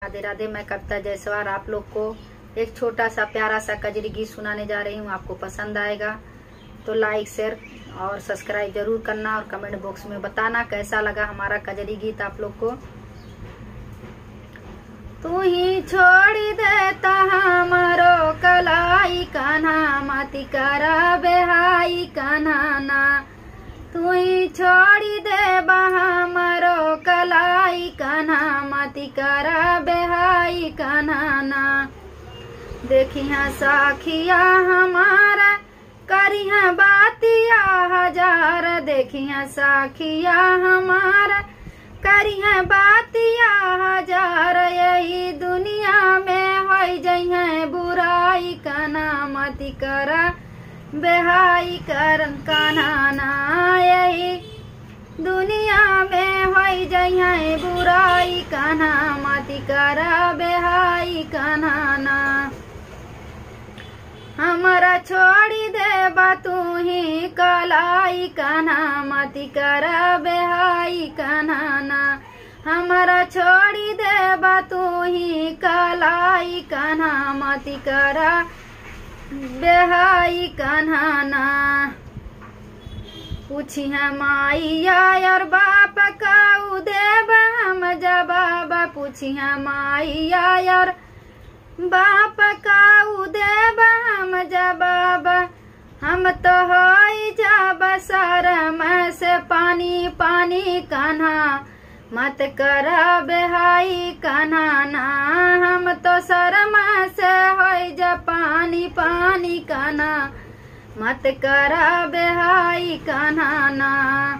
राधे राधे। मैं कविता जायसवाल आप लोग को एक छोटा सा प्यारा सा कजरी गीत सुनाने जा रही हूँ। आपको पसंद आएगा तो लाइक शेयर और सब्सक्राइब जरूर करना और कमेंट बॉक्स में बताना कैसा लगा हमारा कजरी गीत आप लोग को। तू ही छोड़ी देता हमारो कलाई कान्हा मति करा बेहाई कान्हा ना। तू ही छोड़ी दे हमारो कलाई कान्हा मति करा बेहाई कान्हा ना। देखिया साखिया हमारा करिया बातिया हजार। देखिया साखिया हमारा करिया बातिया हजार। यही दुनिया में हो जइहे बुराई कान्हा मति करा बेहाई कर कान्हा ना। यही दुनिया में हो जइहे बुराई कान्हा मति करा बेहाई कान्हा ना। हमारा छोड़ी दे तू ही कलाई कान्हा मति करा बेहाई कान्हा ना। हमारा छोड़ी दे तू ही कलाई कान्हा मति करा बेहाई कान्हा ना। पूछी है माइया और बाप का देव हम जवाब। पूछी है माइया और बाप का देव हम जवाब। हम तो हो जाब शरम से पानी पानी कान्हा मत करा बेहाई कान्हा ना। हम तो शर्म से हो जा पानी पानी कान्हा मत करा बेहाई कान्हा ना।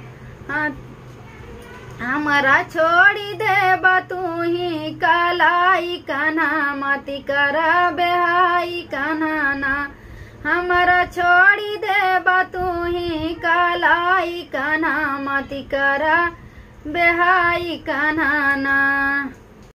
हमारा छोड़ी दे तू ही कलाई कान्हा मति करा बेहाई कान्हा ना। हमारा छोड़ी दे तू ही कलाई कान्हा मति करा बेहाई कान्हा ना।